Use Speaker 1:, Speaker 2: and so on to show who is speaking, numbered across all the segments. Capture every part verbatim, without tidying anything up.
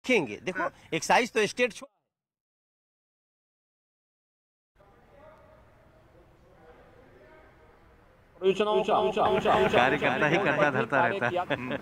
Speaker 1: रखेंगे। देखो एक्साइज तो स्टेट छो
Speaker 2: कार्यकर्ता ही करता धरता रहता है।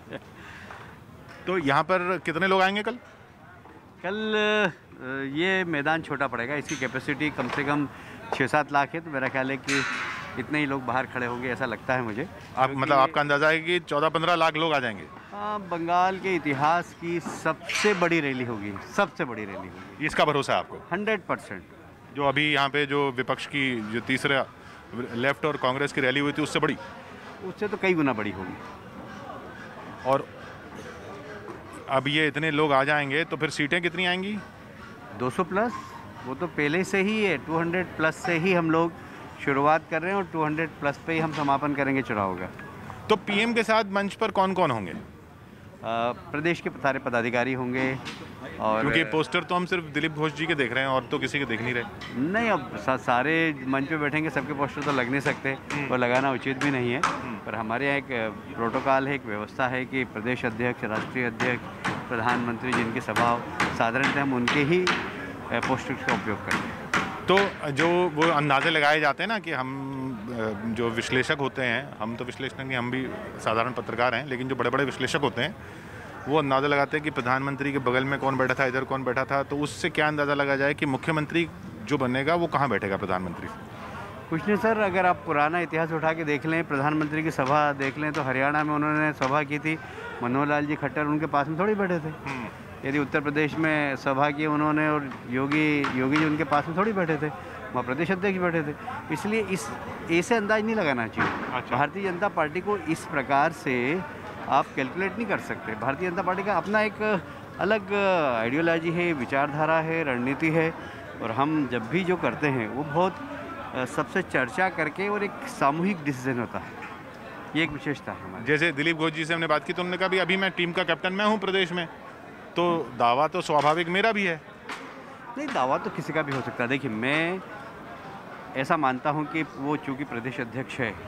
Speaker 3: तो यहाँ पर कितने लोग आएंगे कल?
Speaker 2: कल ये मैदान छोटा पड़ेगा, इसकी कैपेसिटी कम से कम छः सात लाख है, तो मेरा ख्याल है कि इतने ही लोग बाहर खड़े होंगे, ऐसा लगता है मुझे।
Speaker 3: आप मतलब आपका अंदाजा है कि चौदह पंद्रह लाख लोग आ जाएंगे?
Speaker 2: हाँ, बंगाल के इतिहास की सबसे बड़ी रैली होगी, सबसे बड़ी रैली होगी।
Speaker 3: इसका भरोसा है आपको?
Speaker 2: Hundred percent.
Speaker 3: जो अभी यहाँ पे जो विपक्ष की जो तीसरे लेफ्ट और कांग्रेस की रैली हुई थी उससे बड़ी?
Speaker 2: उससे तो कई गुना बड़ी होगी।
Speaker 3: और अब ये इतने लोग आ जाएंगे तो फिर सीटें कितनी आएंगी?
Speaker 2: दो सौ प्लस। वो तो पहले से ही है, दो सौ प्लस से ही हम लोग शुरुआत कर रहे हैं और दो सौ प्लस पे ही हम समापन करेंगे चुनाव का।
Speaker 3: तो पीएम के साथ मंच पर कौन कौन होंगे?
Speaker 2: आ, प्रदेश के सारे पदाधिकारी होंगे। और
Speaker 3: क्योंकि पोस्टर तो हम सिर्फ दिलीप घोष जी के देख रहे हैं और तो किसी के देख नहीं रहे।
Speaker 2: नहीं, अब सा, सारे मंच पे बैठेंगे, सबके पोस्टर तो लग नहीं सकते और लगाना उचित भी नहीं है। पर हमारे यहाँ एक प्रोटोकॉल है, एक व्यवस्था है कि प्रदेश अध्यक्ष, राष्ट्रीय अध्यक्ष, प्रधानमंत्री जिनकी सभा हो, साधारणतः हम उनके ही पोस्टर्स का उपयोग करते हैं।
Speaker 3: तो जो वो अंदाजे लगाए जाते हैं ना कि हम जो विश्लेषक होते हैं, हम तो विश्लेषक नहीं, हम भी साधारण पत्रकार हैं, लेकिन जो बड़े बड़े विश्लेषक होते हैं वो अंदाज़ा लगाते हैं कि प्रधानमंत्री के बगल में कौन बैठा था, इधर कौन बैठा था, तो उससे क्या अंदाज़ा लगा जाए कि मुख्यमंत्री जो बनेगा वो कहाँ बैठेगा प्रधानमंत्री से?
Speaker 2: कुछ नहीं सर, अगर आप पुराना इतिहास उठा के देख लें, प्रधानमंत्री की सभा देख लें, तो हरियाणा में उन्होंने सभा की थी, मनोहर लाल जी खट्टर उनके पास में थोड़ी बैठे थे। यदि उत्तर प्रदेश में सभा की उन्होंने और योगी योगी जी उनके पास में थोड़ी बैठे थे, वहाँ प्रदेश अध्यक्ष बैठे थे। इसलिए इस ऐसे अंदाज नहीं लगाना चाहिए।
Speaker 3: अच्छा।
Speaker 2: भारतीय जनता पार्टी को इस प्रकार से आप कैलकुलेट नहीं कर सकते। भारतीय जनता पार्टी का अपना एक अलग आइडियोलॉजी है, विचारधारा है, रणनीति है, और हम जब भी जो करते हैं वो बहुत सबसे चर्चा करके और एक सामूहिक डिसीजन होता है। ये एक विशेषता है हमारी।
Speaker 3: जैसे दिलीप घोष जी से हमने बात की तो उन्होंने कहा भी अभी मैं टीम का कैप्टन मैं हूँ प्रदेश में, तो दावा तो स्वाभाविक मेरा भी है।
Speaker 2: नहीं, दावा तो किसी का भी हो सकता है। देखिए, मैं ऐसा मानता हूँ कि वो चूँकि प्रदेश अध्यक्ष है,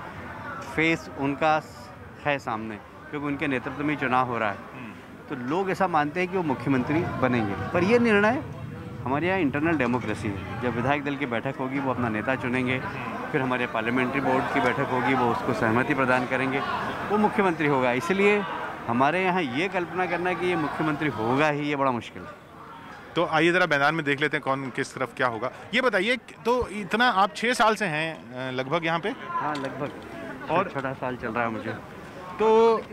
Speaker 2: फेस उनका है सामने, क्योंकि उनके नेतृत्व में चुनाव हो रहा है, तो लोग ऐसा मानते हैं कि वो मुख्यमंत्री बनेंगे। पर ये निर्णय हमारे यहाँ इंटरनल डेमोक्रेसी है। जब विधायक दल की बैठक होगी वो अपना नेता चुनेंगे, फिर हमारे पार्लियामेंट्री बोर्ड की बैठक होगी, वो उसको सहमति प्रदान करेंगे, वो मुख्यमंत्री होगा। इसलिए हमारे यहाँ ये कल्पना करना कि ये मुख्यमंत्री होगा ही, ये बड़ा मुश्किल है।
Speaker 3: तो आइए ज़रा मैदान में देख लेते हैं कौन किस तरफ क्या होगा। ये बताइए, तो इतना आप छः साल से हैं लगभग यहाँ पे?
Speaker 2: हाँ, लगभग और छोटा साल चल रहा है मुझे।
Speaker 3: तो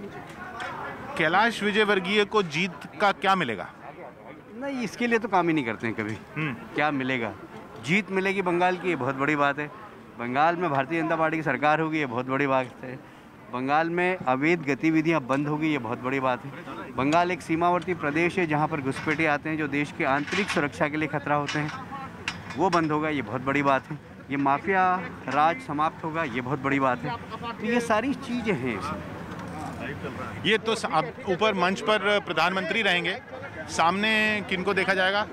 Speaker 3: कैलाश विजयवर्गीय को जीत का क्या मिलेगा?
Speaker 2: नहीं, इसके लिए तो काम ही नहीं करते हैं कभी। क्या मिलेगा? जीत मिलेगी बंगाल की, ये बहुत बड़ी बात है। बंगाल में भारतीय जनता पार्टी की सरकार होगी, ये बहुत बड़ी बात है। बंगाल में अवैध गतिविधियां बंद होगी, ये बहुत बड़ी बात है। बंगाल एक सीमावर्ती प्रदेश है जहां पर घुसपैठिए आते हैं जो देश की आंतरिक सुरक्षा के लिए खतरा होते हैं, वो बंद होगा, ये बहुत बड़ी बात है। ये माफिया राज समाप्त होगा, ये बहुत बड़ी बात है। तो ये सारी चीज़ें हैं इसमें।
Speaker 3: ये तो अब ऊपर मंच पर प्रधानमंत्री रहेंगे, सामने किनको देखा जाएगा?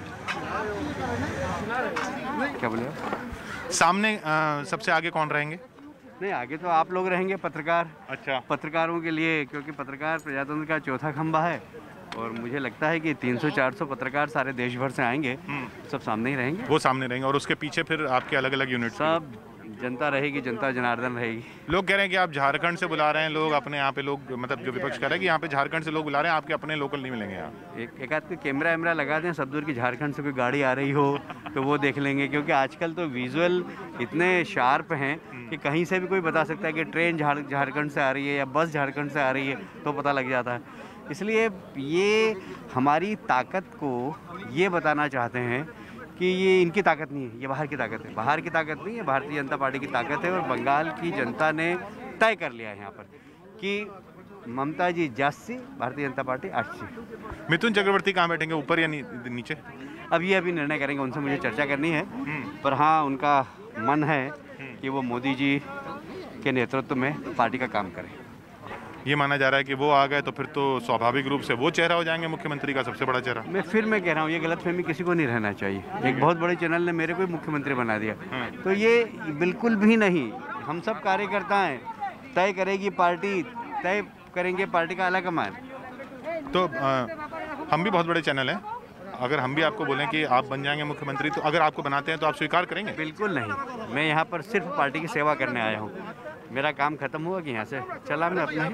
Speaker 2: क्या बोले?
Speaker 3: सामने आ, सबसे आगे कौन रहेंगे?
Speaker 2: नहीं, आगे तो आप लोग रहेंगे, पत्रकार।
Speaker 3: अच्छा।
Speaker 2: पत्रकारों के लिए, क्योंकि पत्रकार प्रजातंत्र का चौथा खंभा है, और मुझे लगता है कि तीन सौ चार सौ पत्रकार सारे देश भर से आएंगे, सब सामने ही रहेंगे।
Speaker 3: वो सामने रहेंगे और उसके पीछे फिर आपके अलग अलग यूनिट,
Speaker 2: सब जनता रहेगी, जनता जनार्दन रहेगी।
Speaker 3: लोग कह रहे हैं कि आप झारखंड से बुला रहे हैं लोग अपने यहाँ पे, लोग मतलब जो विपक्ष कह रहे हैं कि यहाँ पे झारखंड से लोग बुला रहे हैं, आपके अपने लोकल नहीं मिलेंगे यहाँ।
Speaker 2: एक एक आध कैमरा वैमरा लगा दें, सब दूर की झारखंड से कोई गाड़ी आ रही हो तो वो देख लेंगे, क्योंकि आजकल तो विजुअल इतने शार्प हैं कि कहीं से भी कोई बता सकता है कि ट्रेन झारखंड से आ रही है या बस झारखंड से आ रही है, तो पता लग जाता है। इसलिए ये हमारी ताकत को ये बताना चाहते हैं कि ये इनकी ताकत नहीं है, ये बाहर की ताकत है। बाहर की ताकत नहीं है, भारतीय जनता पार्टी की ताकत है। और बंगाल की जनता ने तय कर लिया है यहाँ पर कि ममता जी जास्सी, भारतीय जनता पार्टी अस्सी।
Speaker 3: मिथुन चक्रवर्ती कहाँ बैठेंगे, ऊपर या नी, नीचे?
Speaker 2: अब ये अभी निर्णय करेंगे, उनसे मुझे चर्चा करनी है। पर हाँ, उनका मन है कि वो मोदी जी के नेतृत्व में पार्टी का काम करें।
Speaker 3: ये माना जा रहा है कि वो आ गए तो फिर तो स्वाभाविक रूप से वो चेहरा हो जाएंगे मुख्यमंत्री का, सबसे बड़ा चेहरा।
Speaker 2: मैं फिर मैं कह रहा हूँ, ये गलतफहमी किसी को नहीं रहना चाहिए। एक बहुत बड़े चैनल ने मेरे को ही मुख्यमंत्री बना दिया, तो ये बिल्कुल भी नहीं। हम सब कार्यकर्ता हैं, तय करेगी पार्टी, तय करेंगे पार्टी का आला कमान।
Speaker 3: तो हम भी बहुत बड़े चैनल हैं, अगर हम भी आपको बोलें कि आप बन जाएंगे मुख्यमंत्री, तो अगर आपको बनाते हैं तो आप स्वीकार करेंगे?
Speaker 2: बिल्कुल नहीं, मैं यहाँ पर सिर्फ पार्टी की सेवा करने आया हूँ। मेरा काम खत्म हुआ कि यहाँ से चला मैं अपने।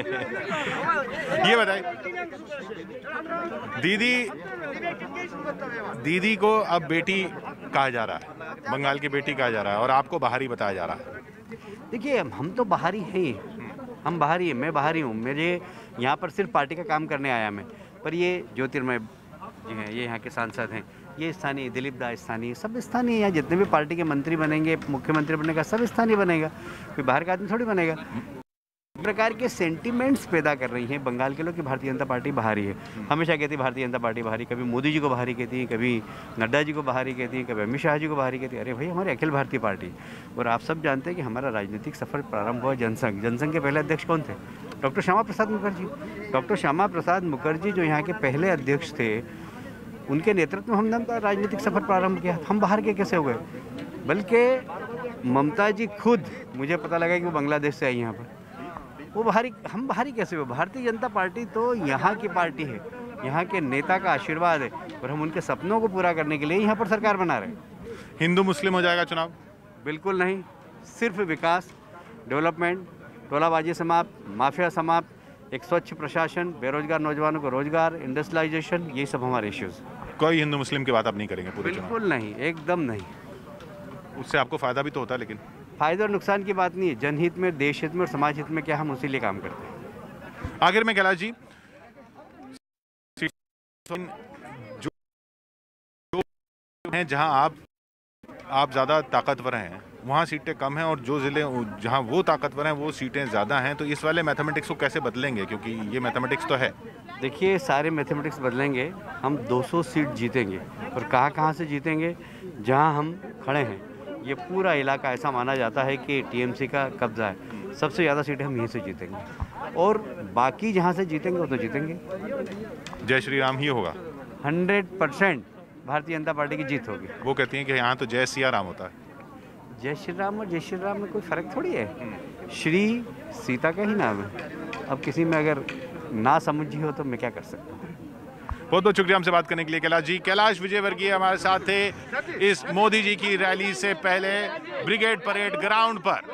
Speaker 3: ये बताइए दीदी, दीदी को अब बेटी कहा जा रहा है, बंगाल की बेटी कहा जा रहा है, और आपको बाहरी बताया जा रहा है।
Speaker 2: देखिए, हम तो बाहरी हैं, हम बाहरी हैं, मैं बाहरी हूँ। मेरे यहाँ पर सिर्फ पार्टी का काम करने आया मैं। पर ये ज्योतिर्मय जी हैं, ये यहाँ के सांसद हैं, ये स्थानीय, दिलीप दा स्थानीय, सब स्थानीय। यहाँ जितने भी पार्टी के मंत्री बनेंगे, मुख्यमंत्री बनेगा, सब स्थानीय बनेगा, कोई बाहर का आदमी थोड़ी बनेगा। प्रकार के सेंटिमेंट्स पैदा कर रही हैं बंगाल के लोग कि भारतीय जनता पार्टी बाहरी है। हमेशा कहती है भारतीय जनता पार्टी बाहरी, कभी मोदी जी को बाहरी कहती है, कभी नड्डा जी को बाहरी कहती है, कभी अमित शाह जी को बाहरी कहती है। अरे भाई, हमारी अखिल भारतीय पार्टी। और आप सब जानते हैं कि हमारा राजनीतिक सफर प्रारंभ हुआ जनसंघ। जनसंघ के पहले अध्यक्ष कौन थे? डॉक्टर श्यामा प्रसाद मुखर्जी। डॉक्टर श्यामा प्रसाद मुखर्जी जो यहाँ के पहले अध्यक्ष थे, उनके नेतृत्व में हमने राजनीतिक सफर प्रारंभ किया। हम बाहर के कैसे हो गए? बल्कि ममता जी खुद, मुझे पता लगा कि वो बांग्लादेश से आई यहाँ पर, वो बाहरी, हम बाहरी कैसे हुए? भारतीय जनता पार्टी तो यहाँ की पार्टी है, यहाँ के नेता का आशीर्वाद है, और हम उनके सपनों को पूरा करने के लिए यहाँ पर सरकार बना रहे हैं।
Speaker 3: हिंदू मुस्लिम हो जाएगा चुनाव?
Speaker 2: बिल्कुल नहीं, सिर्फ विकास, डेवलपमेंट, टोलाबाजी समाप्त, माफिया समाप्त, एक स्वच्छ प्रशासन, बेरोजगार नौजवानों को रोजगार, इंडस्ट्रियलाइजेशन, यही सब हमारे इश्यूज।
Speaker 3: कोई हिंदू मुस्लिम की बात आप नहीं करेंगे पूरे चुनाव?
Speaker 2: बिल्कुल नहीं, एकदम नहीं।
Speaker 3: उससे आपको फायदा भी तो होता है, लेकिन
Speaker 2: फायदे और नुकसान की बात नहीं है। जनहित में, देश हित में और समाज हित में क्या, हम उसी लिए काम करते हैं।
Speaker 3: आखिर में कैलाश जी, जो हैं जहां आप आप ज़्यादा ताकतवर हैं, वहाँ सीटें कम हैं, और जो ज़िले जहाँ वो ताकतवर हैं वो सीटें ज़्यादा हैं, तो इस वाले मैथमेटिक्स को कैसे बदलेंगे? क्योंकि ये मैथमेटिक्स तो है।
Speaker 2: देखिए, सारे मैथमेटिक्स बदलेंगे, हम दो सौ सीट जीतेंगे। और कहाँ कहाँ से जीतेंगे? जहाँ हम खड़े हैं, ये पूरा इलाका ऐसा माना जाता है कि टीएमसी का कब्जा है। सबसे ज़्यादा सीटें हम यहीं से जीतेंगे, और बाकी जहाँ से जीतेंगे वो तो जीतेंगे।
Speaker 3: जय श्री राम ही होगा?
Speaker 2: Hundred percent Bharatiya Janata party की जीत होगी।
Speaker 3: वो कहती हैं कि यहाँ तो जय सिया राम होता है।
Speaker 2: जय श्री राम और जय श्री राम में कोई फ़र्क थोड़ी है। श्री सीता का ही नाम है। अब किसी में अगर ना समझी हो तो मैं क्या कर सकता हूँ।
Speaker 3: बहुत बहुत शुक्रिया हमसे बात करने के लिए कैलाश जी। कैलाश विजयवर्गीय हमारे साथ थे इस मोदी जी की रैली से पहले ब्रिगेड परेड ग्राउंड पर।